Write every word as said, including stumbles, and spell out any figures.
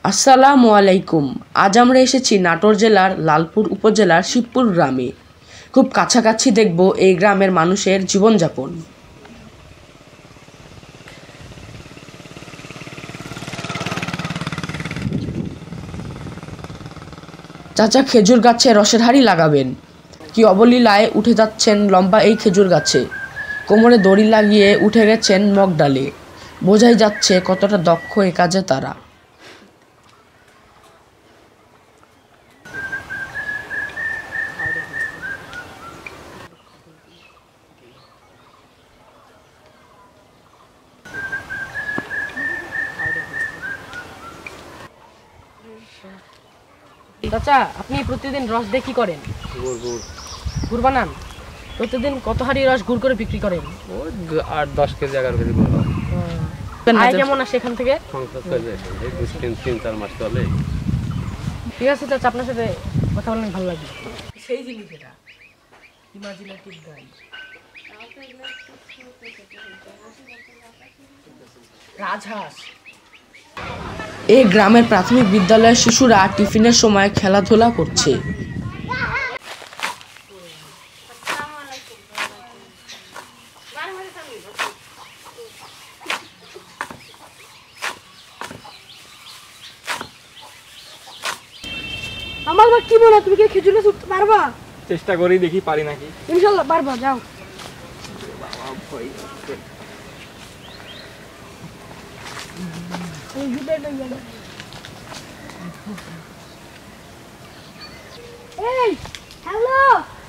আসসালামু আলাইকুম। আজ আমরা এসেছি নাটোর জেলার লালপুর উপজেলার শিবপুর গ্রামে। খুব কাছাকাছি দেখব এই গ্রামের মানুষের জীবনযাপন। চাচা খেজুর গাছে রসের হাঁড়ি লাগাবেন। কি অবলীলায় উঠে যাচ্ছেন লম্বা এই খেজুর গাছে। কোমরে দড়ি লাগিয়ে উঠে গেছেন মগ ডালে। বোঝাই যাচ্ছে কতটা দক্ষ এ কাজে তারা। চাচা, আপনি প্রতিদিন রস দিয়ে কি করেন? গুড় বানান। প্রতিদিন কত হাঁড়ি রস গুড় করে বিক্রি করেন? ওই আট দশ কেজি এগারো কেজি করে আয় কেমন আসে এখান থেকে? সংসার চলে যায় এই দুই তিন তিন চার মাস চলে। ঠিক আছে চাচা, আপনার সাথে কথা বললে ভালো লাগবে। সেই জিনিস এটা ইমাজিনেটিভ গাই। রাজহাঁস। এই গ্রামের প্রাথমিক বিদ্যালয়ের শিশুরা টিফিনের সময় খেলাধুলা করছে। আমার মা কি বলে, তুমি কি খেজুর গাছ উঠতে পারবা? চেষ্টা করি, দেখি পারি নাকি। ইনশাআল্লাহ পারবা, যাও। এই হ্যালো।